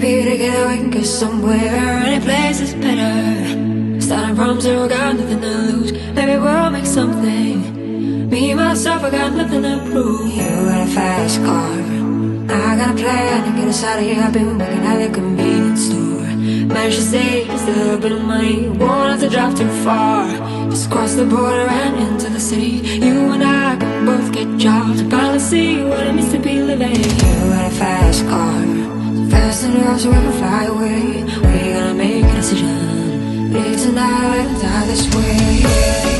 Maybe together we can get somewhere. Any place is better. Starting from zero, got nothing to lose. Maybe we'll make something. Me, myself, I got nothing to prove. You got a fast car, I got a plan to get us out of here. I've been working at the convenience store. Managed to save just a little bit of money. Won't have to drive too far. Just cross the border and into the city. You and I can both get jobs and finally see what it means to be living. You got a fast car, so fast enough so we can fly away. We're gonna make a decision. Live tonight, die this way.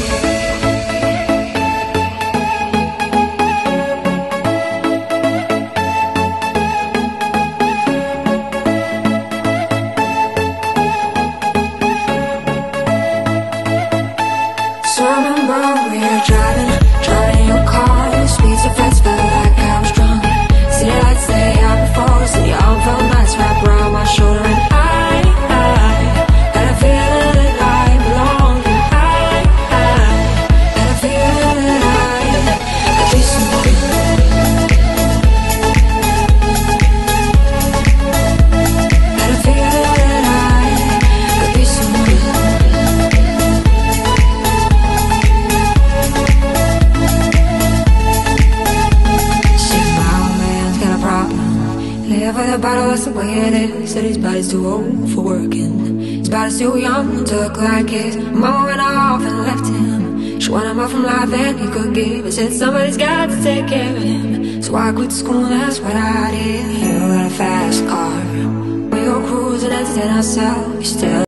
So I remember we were driving in your car. The speed so fast, felt like I was drunk. City lights lay out before us, and your arm felt nice wrapped around my shoulder. And I had a feeling that I belonged. And I had a feeling that I could be someone. Had a feeling that I could be someone. Live with a bottle, that's the way it is. Said his body's too old for working. His body's too young to look like his. Mama went off and left him. She wanted more from life than he could give. And said somebody's got to take care of him. So I quit school, that's what I did. You got a fast car, we go cruising, entertain ourselves. You still